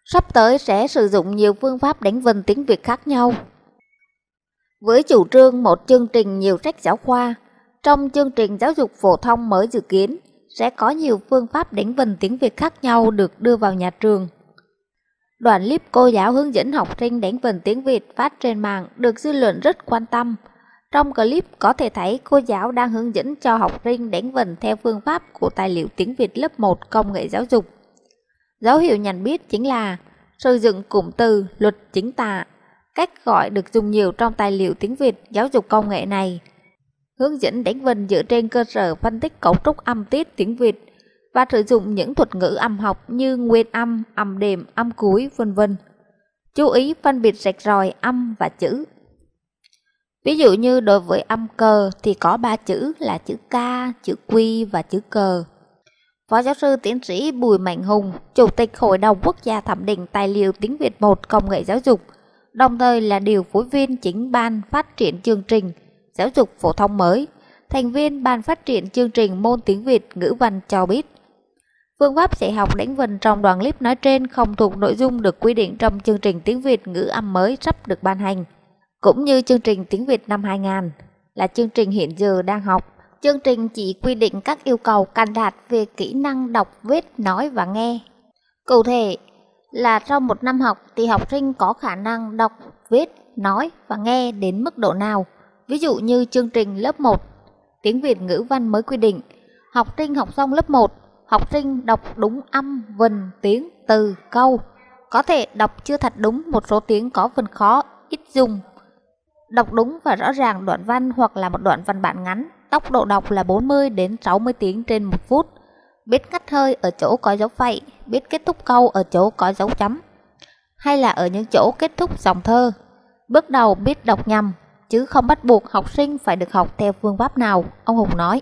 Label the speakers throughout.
Speaker 1: Sắp tới sẽ sử dụng nhiều phương pháp đánh vần tiếng Việt khác nhau. Với chủ trương một chương trình nhiều sách giáo khoa, trong chương trình giáo dục phổ thông mới dự kiến sẽ có nhiều phương pháp đánh vần tiếng Việt khác nhau được đưa vào nhà trường. Đoạn clip cô giáo hướng dẫn học sinh đánh vần tiếng Việt phát trên mạng được dư luận rất quan tâm. Trong clip có thể thấy cô giáo đang hướng dẫn cho học sinh đánh vần theo phương pháp của tài liệu tiếng Việt lớp 1 công nghệ giáo dục. Dấu hiệu nhận biết chính là sử dụng cụm từ luật chính tả, cách gọi được dùng nhiều trong tài liệu tiếng Việt giáo dục công nghệ này. Hướng dẫn đánh vần dựa trên cơ sở phân tích cấu trúc âm tiết tiếng Việt và sử dụng những thuật ngữ âm học như nguyên âm, âm đệm, âm cuối, v.v. Chú ý phân biệt rạch ròi âm và chữ. Ví dụ như đối với âm cờ thì có 3 chữ là chữ K, chữ Q và chữ cờ. Phó giáo sư tiến sĩ Bùi Mạnh Hùng, Chủ tịch Hội đồng Quốc gia thẩm định tài liệu tiếng Việt 1 công nghệ giáo dục, đồng thời là điều phối viên chính ban phát triển chương trình giáo dục phổ thông mới, thành viên ban phát triển chương trình môn tiếng Việt ngữ văn cho biết, phương pháp dạy học đánh vần trong đoạn clip nói trên không thuộc nội dung được quy định trong chương trình tiếng Việt ngữ âm mới sắp được ban hành, cũng như chương trình tiếng Việt năm 2000 là chương trình hiện giờ đang học. Chương trình chỉ quy định các yêu cầu cần đạt về kỹ năng đọc, viết, nói và nghe. Cụ thể là trong một năm học thì học sinh có khả năng đọc, viết, nói và nghe đến mức độ nào. Ví dụ như chương trình lớp 1 tiếng Việt ngữ văn mới quy định, học sinh học xong lớp 1, học sinh đọc đúng âm, vần, tiếng, từ, câu. Có thể đọc chưa thật đúng một số tiếng có phần khó, ít dùng. Đọc đúng và rõ ràng đoạn văn hoặc là một đoạn văn bản ngắn, tốc độ đọc là 40 đến 60 tiếng trên 1 phút. Biết ngắt hơi ở chỗ có dấu phẩy, biết kết thúc câu ở chỗ có dấu chấm, hay là ở những chỗ kết thúc dòng thơ. Bước đầu biết đọc nhầm, chứ không bắt buộc học sinh phải được học theo phương pháp nào, ông Hùng nói.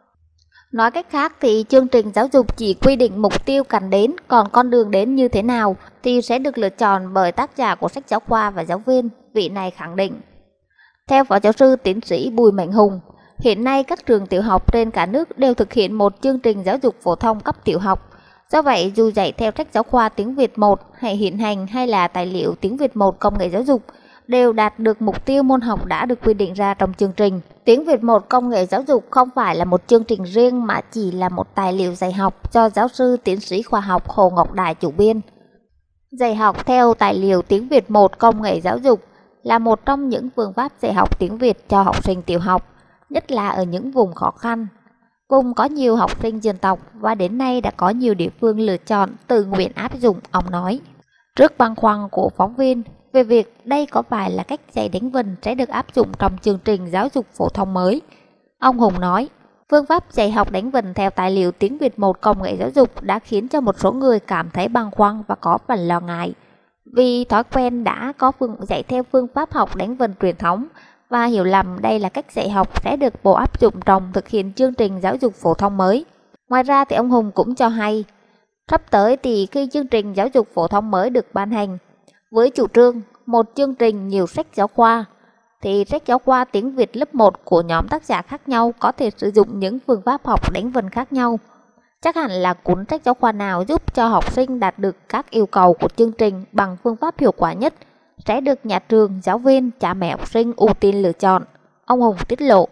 Speaker 1: Nói cách khác thì chương trình giáo dục chỉ quy định mục tiêu cần đến, còn con đường đến như thế nào thì sẽ được lựa chọn bởi tác giả của sách giáo khoa và giáo viên, vị này khẳng định. Theo Phó giáo sư tiến sĩ Bùi Mạnh Hùng, hiện nay các trường tiểu học trên cả nước đều thực hiện một chương trình giáo dục phổ thông cấp tiểu học. Do vậy, dù dạy theo sách giáo khoa tiếng Việt 1 hay hiện hành hay là tài liệu tiếng Việt 1 công nghệ giáo dục, đều đạt được mục tiêu môn học đã được quy định ra trong chương trình. Tiếng Việt 1 công nghệ giáo dục không phải là một chương trình riêng mà chỉ là một tài liệu dạy học do giáo sư tiến sĩ khoa học Hồ Ngọc Đại chủ biên. Dạy học theo tài liệu tiếng Việt 1 công nghệ giáo dục là một trong những phương pháp dạy học tiếng Việt cho học sinh tiểu học, nhất là ở những vùng khó khăn, vùng có nhiều học sinh dân tộc và đến nay đã có nhiều địa phương lựa chọn tự nguyện áp dụng, ông nói. Trước băn khoăn của phóng viên về việc đây có phải là cách dạy đánh vần sẽ được áp dụng trong chương trình giáo dục phổ thông mới, ông Hùng nói, phương pháp dạy học đánh vần theo tài liệu tiếng Việt 1 công nghệ giáo dục đã khiến cho một số người cảm thấy băn khoăn và có phần lo ngại. Vì thói quen đã có dạy theo phương pháp học đánh vần truyền thống và hiểu lầm đây là cách dạy học sẽ được bộ áp dụng trong thực hiện chương trình giáo dục phổ thông mới. Ngoài ra thì ông Hùng cũng cho hay, sắp tới thì khi chương trình giáo dục phổ thông mới được ban hành, với chủ trương một chương trình nhiều sách giáo khoa, thì sách giáo khoa tiếng Việt lớp 1 của nhóm tác giả khác nhau có thể sử dụng những phương pháp học đánh vần khác nhau. Chắc hẳn là cuốn sách giáo khoa nào giúp cho học sinh đạt được các yêu cầu của chương trình bằng phương pháp hiệu quả nhất sẽ được nhà trường, giáo viên, cha mẹ học sinh ưu tiên lựa chọn, ông Hùng tiết lộ.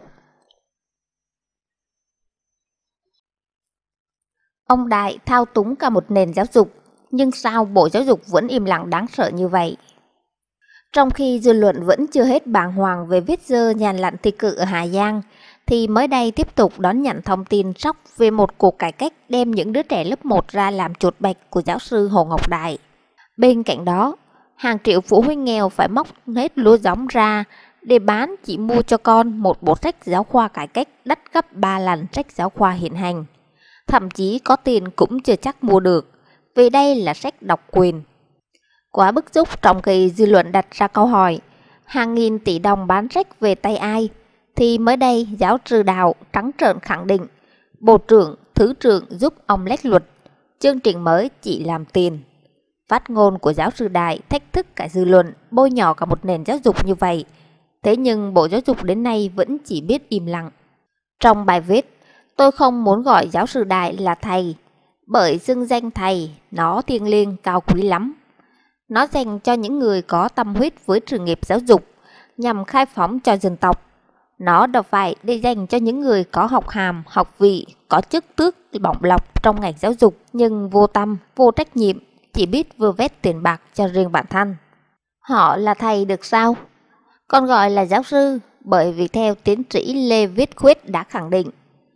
Speaker 1: Ông Đại thao túng cả một nền giáo dục, nhưng sao Bộ Giáo dục vẫn im lặng đáng sợ như vậy? Trong khi dư luận vẫn chưa hết bàng hoàng về vết dơ nhà lặn thi cử ở Hà Giang, thì mới đây tiếp tục đón nhận thông tin sốc về một cuộc cải cách đem những đứa trẻ lớp 1 ra làm chuột bạch của giáo sư Hồ Ngọc Đại. Bên cạnh đó, hàng triệu phụ huynh nghèo phải móc hết lúa giống ra để bán chỉ mua cho con một bộ sách giáo khoa cải cách đắt gấp 3 lần sách giáo khoa hiện hành. Thậm chí có tiền cũng chưa chắc mua được, vì đây là sách độc quyền. Quá bức xúc trong khi dư luận đặt ra câu hỏi, hàng nghìn tỷ đồng bán sách về tay ai? Thì mới đây giáo sư Đào trắng trợn khẳng định, Bộ trưởng, Thứ trưởng giúp ông lách luật, chương trình mới chỉ làm tiền. Phát ngôn của giáo sư Đại thách thức cả dư luận, bôi nhọ cả một nền giáo dục như vậy. Thế nhưng Bộ Giáo dục đến nay vẫn chỉ biết im lặng. Trong bài viết, tôi không muốn gọi giáo sư Đại là thầy, bởi xưng danh thầy nó thiêng liêng cao quý lắm. Nó dành cho những người có tâm huyết với sự nghiệp giáo dục, nhằm khai phóng cho dân tộc. Nó đâu phải để dành cho những người có học hàm, học vị, có chức tước bổng lộc trong ngành giáo dục nhưng vô tâm, vô trách nhiệm, chỉ biết vơ vét tiền bạc cho riêng bản thân. Họ là thầy được sao? Còn gọi là giáo sư bởi vì theo tiến sĩ Lê Viết Khuyết đã khẳng định,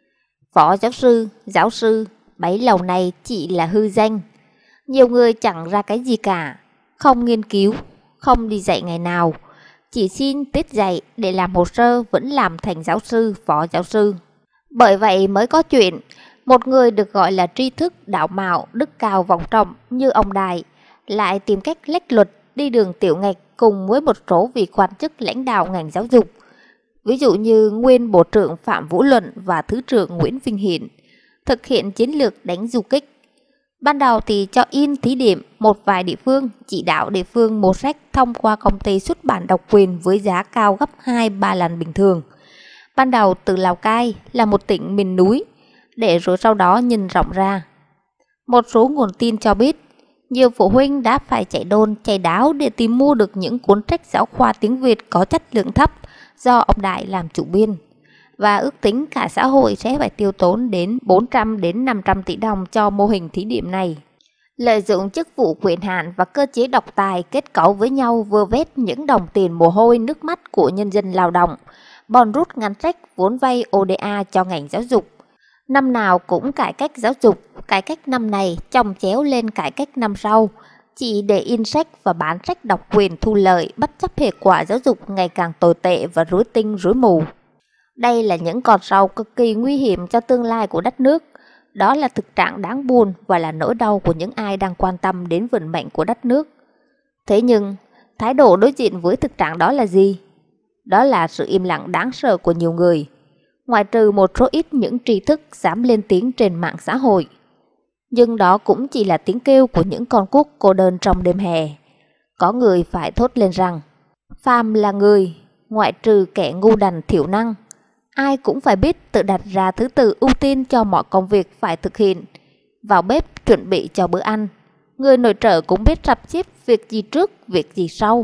Speaker 1: phó giáo sư, bấy lâu nay chỉ là hư danh. Nhiều người chẳng ra cái gì cả, không nghiên cứu, không đi dạy ngày nào, chỉ xin tiết dạy để làm hồ sơ vẫn làm thành giáo sư, phó giáo sư. Bởi vậy mới có chuyện, một người được gọi là tri thức, đạo mạo, đức cao vọng trọng như ông Đại lại tìm cách lách luật đi đường tiểu ngạch cùng với một số vị quan chức lãnh đạo ngành giáo dục. Ví dụ như nguyên Bộ trưởng Phạm Vũ Luận và Thứ trưởng Nguyễn Vinh Hiển thực hiện chiến lược đánh du kích. Ban đầu thì cho in thí điểm một vài địa phương, chỉ đạo địa phương mua sách thông qua công ty xuất bản độc quyền với giá cao gấp 2-3 lần bình thường. Ban đầu từ Lào Cai là một tỉnh miền núi, để rồi sau đó nhân rộng ra. Một số nguồn tin cho biết, nhiều phụ huynh đã phải chạy đôn chạy đáo để tìm mua được những cuốn sách giáo khoa tiếng Việt có chất lượng thấp do ông Đại làm chủ biên. Và ước tính cả xã hội sẽ phải tiêu tốn đến 400 đến 500 tỷ đồng cho mô hình thí điểm này. Lợi dụng chức vụ quyền hạn và cơ chế độc tài kết cấu với nhau vơ vét những đồng tiền mồ hôi nước mắt của nhân dân lao động, bòn rút ngân sách vốn vay ODA cho ngành giáo dục. Năm nào cũng cải cách giáo dục, cải cách năm này chồng chéo lên cải cách năm sau, chỉ để in sách và bán sách độc quyền thu lợi bất chấp hệ quả giáo dục ngày càng tồi tệ và rối tinh rối mù. Đây là những con sâu cực kỳ nguy hiểm cho tương lai của đất nước. Đó là thực trạng đáng buồn và là nỗi đau của những ai đang quan tâm đến vận mệnh của đất nước. Thế nhưng, thái độ đối diện với thực trạng đó là gì? Đó là sự im lặng đáng sợ của nhiều người, ngoại trừ một số ít những tri thức dám lên tiếng trên mạng xã hội. Nhưng đó cũng chỉ là tiếng kêu của những con cuốc cô đơn trong đêm hè. Có người phải thốt lên rằng, phàm là người, ngoại trừ kẻ ngu đần thiểu năng, ai cũng phải biết tự đặt ra thứ tự ưu tiên cho mọi công việc phải thực hiện. Vào bếp chuẩn bị cho bữa ăn, người nội trợ cũng biết sắp xếp việc gì trước, việc gì sau.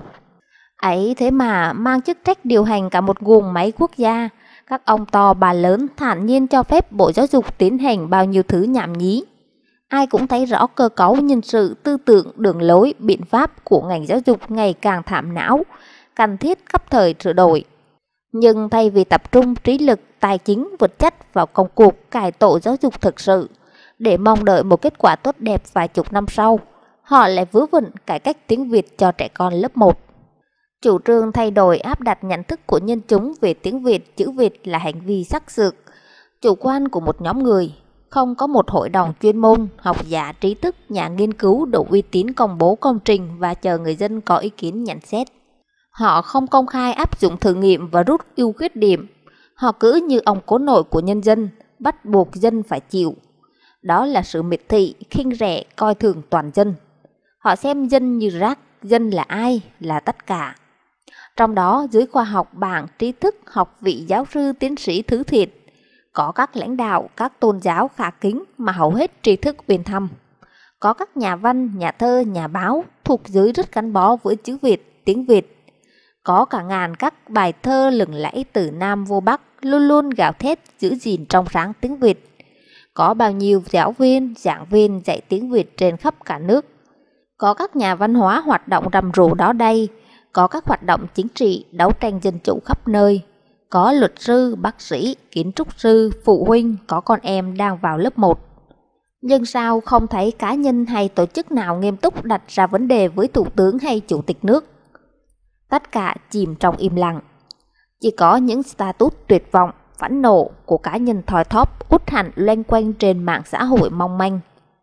Speaker 1: Ấy thế mà mang chức trách điều hành cả một guồng máy quốc gia, các ông to bà lớn thản nhiên cho phép Bộ Giáo dục tiến hành bao nhiêu thứ nhảm nhí. Ai cũng thấy rõ cơ cấu nhân sự, tư tưởng, đường lối, biện pháp của ngành giáo dục ngày càng thảm não, cần thiết cấp thời sửa đổi. Nhưng thay vì tập trung trí lực, tài chính, vật chất vào công cuộc cải tổ giáo dục thực sự, để mong đợi một kết quả tốt đẹp vài chục năm sau, họ lại vớ vẩn cải cách tiếng Việt cho trẻ con lớp 1. Chủ trương thay đổi áp đặt nhận thức của nhân chúng về tiếng Việt, chữ Việt là hành vi sắc sược, chủ quan của một nhóm người, không có một hội đồng chuyên môn, học giả, trí thức, nhà nghiên cứu đủ uy tín công bố công trình và chờ người dân có ý kiến nhận xét. Họ không công khai áp dụng thử nghiệm và rút ưu khuyết điểm. Họ cứ như ông cố nội của nhân dân, bắt buộc dân phải chịu. Đó là sự miệt thị, khinh rẻ, coi thường toàn dân. Họ xem dân như rác, dân là ai? Là tất cả. Trong đó, dưới khoa học, bảng, trí thức, học vị giáo sư, tiến sĩ thứ thiệt, có các lãnh đạo, các tôn giáo khả kính mà hầu hết trí thức uyên thâm. Có các nhà văn, nhà thơ, nhà báo thuộc giới rất gắn bó với chữ Việt, tiếng Việt. Có cả ngàn các bài thơ lừng lẫy từ Nam vô Bắc luôn luôn gào thét giữ gìn trong sáng tiếng Việt. Có bao nhiêu giáo viên, giảng viên dạy tiếng Việt trên khắp cả nước. Có các nhà văn hóa hoạt động rầm rộ đó đây. Có các hoạt động chính trị, đấu tranh dân chủ khắp nơi. Có luật sư, bác sĩ, kiến trúc sư, phụ huynh, có con em đang vào lớp 1. Nhưng sao không thấy cá nhân hay tổ chức nào nghiêm túc đặt ra vấn đề với Thủ tướng hay Chủ tịch nước? Tất cả chìm trong im lặng. Chỉ có những status tuyệt vọng, phẫn nộ của cá nhân thoi thóp út hẳn loanh quanh trên mạng xã hội mong manh.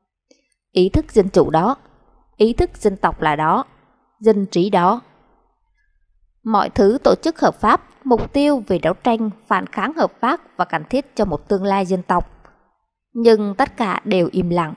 Speaker 1: Ý thức dân chủ đó, ý thức dân tộc là đó, dân trí đó. Mọi thứ tổ chức hợp pháp, mục tiêu về đấu tranh, phản kháng hợp pháp và cần thiết cho một tương lai dân tộc. Nhưng tất cả đều im lặng.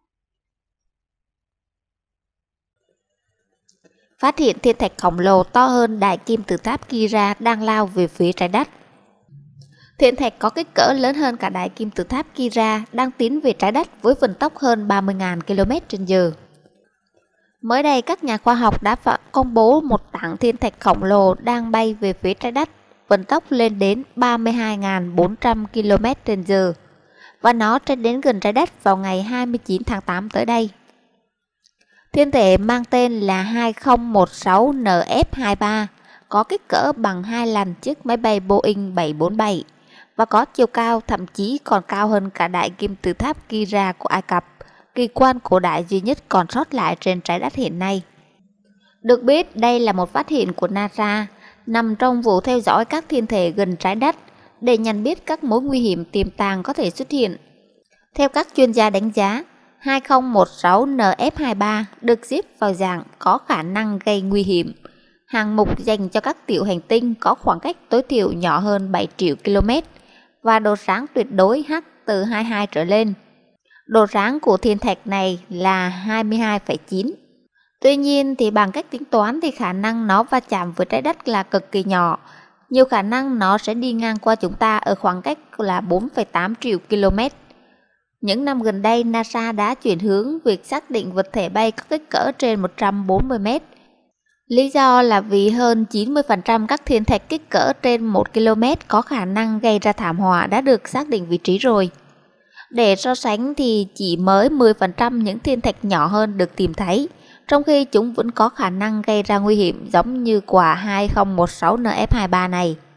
Speaker 1: Phát hiện thiên thạch khổng lồ to hơn đại kim tự tháp Kira đang lao về phía trái đất. Thiên thạch có kích cỡ lớn hơn cả đại kim tự tháp Kira đang tiến về trái đất với vận tốc hơn 30.000 km/h. Mới đây, các nhà khoa học đã công bố một tảng thiên thạch khổng lồ đang bay về phía trái đất, vận tốc lên đến 32.400 km/h, và nó sẽ đến gần trái đất vào ngày 29 tháng 8 tới đây. Thiên thể mang tên là 2016 NF23, có kích cỡ bằng 2 lần chiếc máy bay Boeing 747 và có chiều cao thậm chí còn cao hơn cả đại kim tự tháp Kira của Ai Cập, kỳ quan cổ đại duy nhất còn sót lại trên trái đất hiện nay. Được biết, đây là một phát hiện của NASA nằm trong vụ theo dõi các thiên thể gần trái đất để nhận biết các mối nguy hiểm tiềm tàng có thể xuất hiện. Theo các chuyên gia đánh giá, 2016 NF23 được xếp vào dạng có khả năng gây nguy hiểm, hạng mục dành cho các tiểu hành tinh có khoảng cách tối thiểu nhỏ hơn 7 triệu km và độ sáng tuyệt đối H từ 22 trở lên. Độ sáng của thiên thạch này là 22,9. Tuy nhiên thì bằng cách tính toán thì khả năng nó va chạm với trái đất là cực kỳ nhỏ. Nhiều khả năng nó sẽ đi ngang qua chúng ta ở khoảng cách là 4,8 triệu km. Những năm gần đây, NASA đã chuyển hướng việc xác định vật thể bay có kích cỡ trên 140 mét. Lý do là vì hơn 90% các thiên thạch kích cỡ trên 1 km có khả năng gây ra thảm họa đã được xác định vị trí rồi. Để so sánh thì chỉ mới 10% những thiên thạch nhỏ hơn được tìm thấy, trong khi chúng vẫn có khả năng gây ra nguy hiểm giống như quả 2016 NF23 này.